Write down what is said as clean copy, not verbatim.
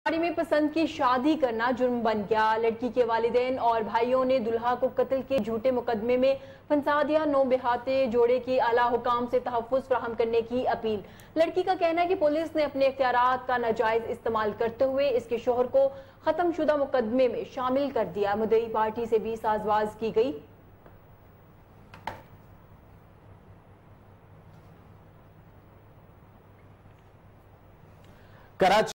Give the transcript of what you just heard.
गाड़ी में पसंद की शादी करना जुर्म बन गया। लड़की के वालिदैन और भाइयों ने दुल्हा को कत्ल के झूठे मुकदमे में फंसा दिया। 9 बेहाते जोड़े की आला हुकाम से तहफ्फुज फराहम करने की अपील। लड़की का कहना है कि पुलिस ने अपने इख्तियारात का नाजायज इस्तेमाल करते हुए इसके शोहर को खत्म शुदा मुकदमे में शामिल कर दिया। मुद्दई पार्टी से भी साजबाज की गई। कराची